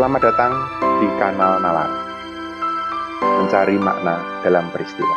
Selamat datang di Kanal Nalar, mencari makna dalam peristiwa.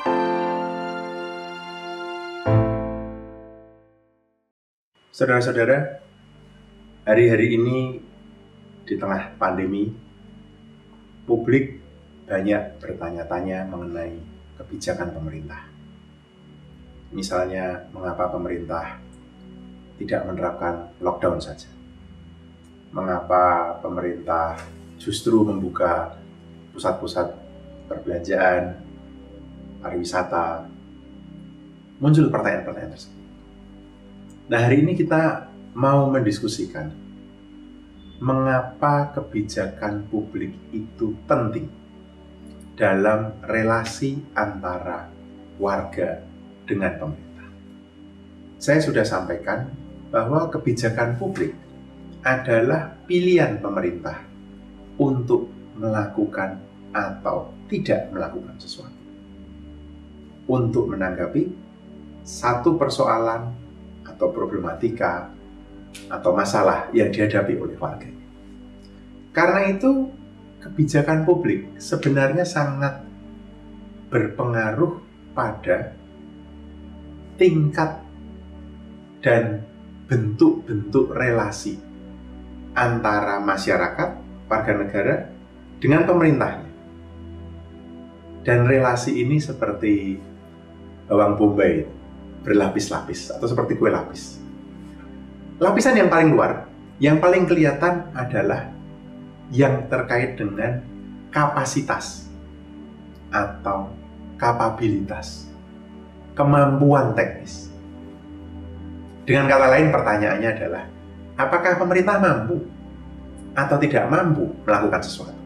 Saudara-saudara, hari-hari ini di tengah pandemi, publik banyak bertanya-tanya mengenai kebijakan pemerintah. Misalnya, mengapa pemerintah tidak menerapkan lockdown saja? Mengapa pemerintah justru membuka pusat-pusat perbelanjaan, pariwisata? Muncul pertanyaan-pertanyaan tersebut. Nah, hari ini kita mau mendiskusikan mengapa kebijakan publik itu penting dalam relasi antara warga dengan pemerintah. Saya sudah sampaikan bahwa kebijakan publik adalah pilihan pemerintah untuk melakukan atau tidak melakukan sesuatu, untuk menanggapi satu persoalan atau problematika atau masalah yang dihadapi oleh warga. Karena itu, kebijakan publik sebenarnya sangat berpengaruh pada tingkat dan bentuk-bentuk relasi antara masyarakat, warga negara, dengan pemerintahnya. Dan relasi ini seperti bawang bombay, berlapis-lapis, atau seperti kue lapis. Lapisan yang paling luar, yang paling kelihatan adalah yang terkait dengan kapasitas atau kapabilitas, kemampuan teknis. Dengan kata lain, pertanyaannya adalah, apakah pemerintah mampu atau tidak mampu melakukan sesuatu?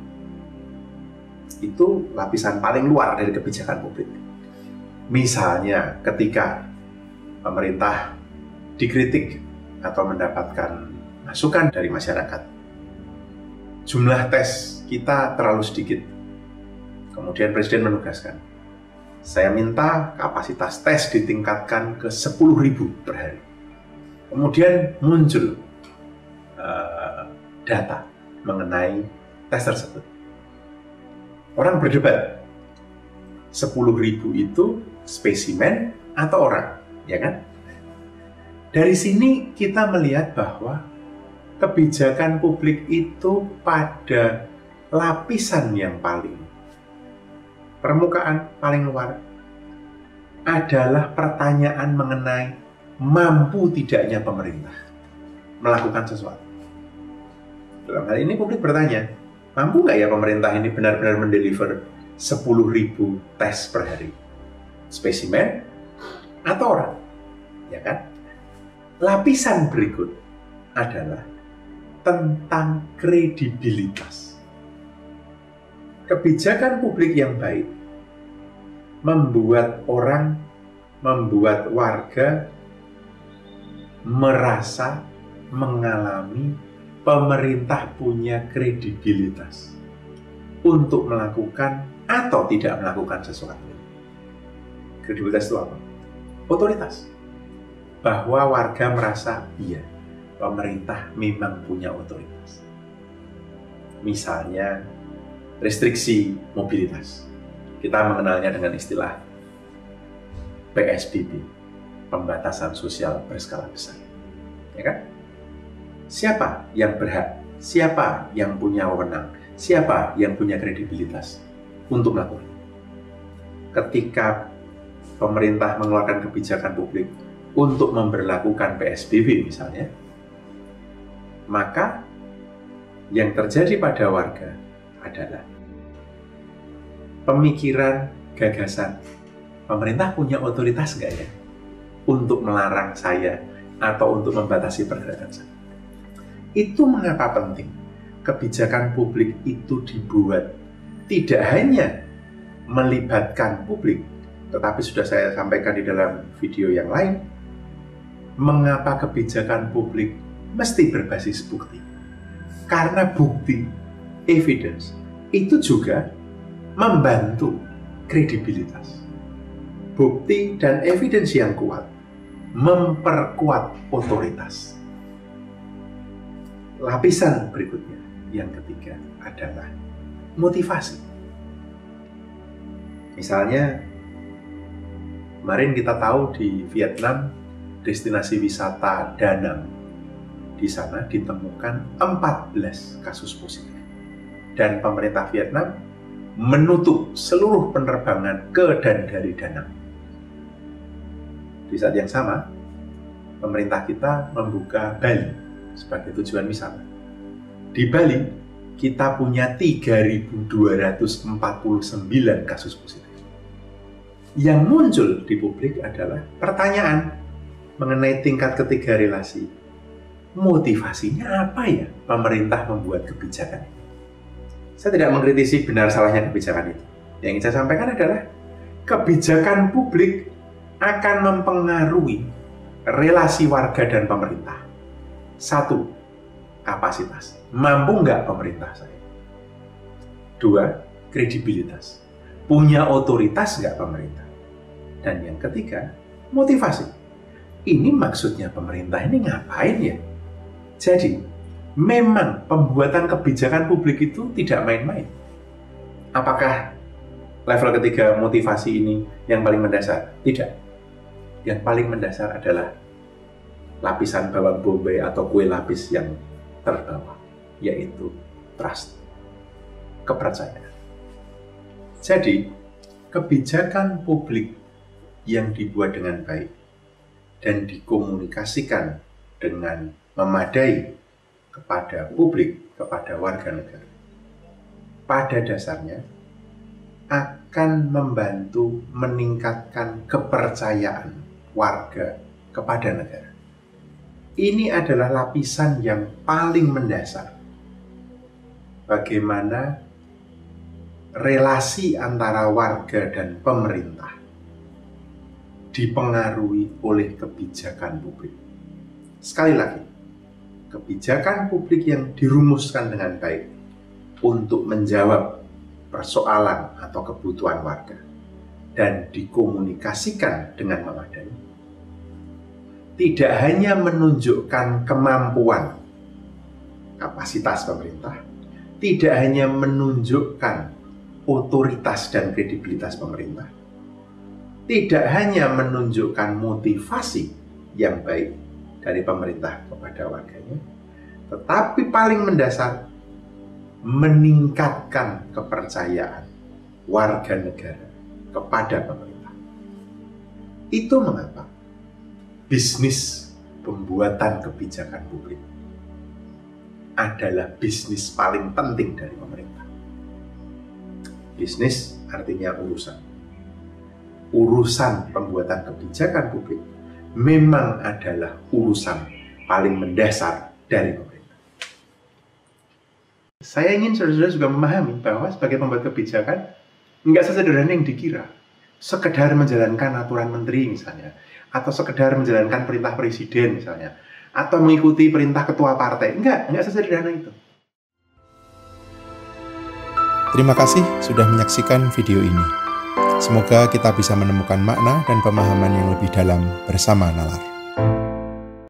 Itu lapisan paling luar dari kebijakan publik. Misalnya ketika pemerintah dikritik atau mendapatkan masukan dari masyarakat, jumlah tes kita terlalu sedikit. Kemudian Presiden menugaskan, saya minta kapasitas tes ditingkatkan ke 10.000 per hari. Kemudian muncul data mengenai tes tersebut. Orang berdebat, 10.000 itu spesimen atau orang, ya kan? Dari sini kita melihat bahwa kebijakan publik itu pada lapisan yang paling permukaan, paling luar, adalah pertanyaan mengenai mampu tidaknya pemerintah melakukan sesuatu. Dalam hal ini publik bertanya, mampu nggak ya pemerintah ini benar-benar mendeliver 10.000 tes per hari? Spesimen atau orang? Ya kan? Lapisan berikut adalah tentang kredibilitas. Kebijakan publik yang baik membuat orang, membuat warga merasa, mengalami pemerintah punya kredibilitas untuk melakukan atau tidak melakukan sesuatu. Kredibilitas itu apa? Otoritas. Bahwa warga merasa, iya, pemerintah memang punya otoritas. Misalnya, restriksi mobilitas. Kita mengenalnya dengan istilah PSBB, pembatasan sosial berskala besar. Ya kan? Siapa yang berhak? Siapa yang punya wewenang? Siapa yang punya kredibilitas untuk melakukan? Ketika pemerintah mengeluarkan kebijakan publik untuk memberlakukan PSBB misalnya, maka yang terjadi pada warga adalah pemikiran, gagasan, pemerintah punya otoritas nggak ya untuk melarang saya atau untuk membatasi pergerakan saya? Itu mengapa penting kebijakan publik itu dibuat tidak hanya melibatkan publik, tetapi sudah saya sampaikan di dalam video yang lain, mengapa kebijakan publik mesti berbasis bukti. Karena bukti, evidence, itu juga membantu kredibilitas. Bukti dan evidence yang kuat memperkuat otoritas. Lapisan berikutnya yang ketiga adalah motivasi. Misalnya, kemarin kita tahu di Vietnam, destinasi wisata Da Nang, di sana ditemukan 14 kasus positif. Dan pemerintah Vietnam menutup seluruh penerbangan ke dan dari Da Nang. Di saat yang sama, pemerintah kita membuka Bali sebagai tujuan wisata. Di Bali, kita punya 3.249 kasus positif. Yang muncul di publik adalah pertanyaan mengenai tingkat ketiga relasi. Motivasinya apa ya pemerintah membuat kebijakan? Saya tidak mengkritisi benar salahnya kebijakan itu. Yang ingin saya sampaikan adalah kebijakan publik akan mempengaruhi relasi warga dan pemerintah. Satu, kapasitas. Mampu nggak pemerintah saya? Dua, kredibilitas. Punya otoritas nggak pemerintah? Dan yang ketiga, motivasi. Ini maksudnya pemerintah ini ngapain ya? Jadi, memang pembuatan kebijakan publik itu tidak main-main. Apakah level ketiga motivasi ini yang paling mendasar? Tidak. Yang paling mendasar adalah lapisan bawang bombay atau kue lapis yang terbawah, yaitu trust, kepercayaan. Jadi, kebijakan publik yang dibuat dengan baik dan dikomunikasikan dengan memadai kepada publik, kepada warga negara, pada dasarnya akan membantu meningkatkan kepercayaan warga kepada negara. Ini adalah lapisan yang paling mendasar. Bagaimana relasi antara warga dan pemerintah dipengaruhi oleh kebijakan publik. Sekali lagi, kebijakan publik yang dirumuskan dengan baik untuk menjawab persoalan atau kebutuhan warga dan dikomunikasikan dengan memadai, tidak hanya menunjukkan kemampuan kapasitas pemerintah, tidak hanya menunjukkan otoritas dan kredibilitas pemerintah, tidak hanya menunjukkan motivasi yang baik dari pemerintah kepada warganya, tetapi paling mendasar meningkatkan kepercayaan warga negara kepada pemerintah. Itu mengapa bisnis pembuatan kebijakan publik adalah bisnis paling penting dari pemerintah. Bisnis artinya urusan. Urusan pembuatan kebijakan publik memang adalah urusan paling mendasar dari pemerintah. Saya ingin saudara-saudara juga memahami bahwa sebagai pembuat kebijakan nggak sesederhana yang dikira. Sekedar menjalankan aturan menteri misalnya, atau sekedar menjalankan perintah presiden misalnya, atau mengikuti perintah ketua partai. Enggak sesederhana itu. Terima kasih sudah menyaksikan video ini. Semoga kita bisa menemukan makna dan pemahaman yang lebih dalam bersama nalar.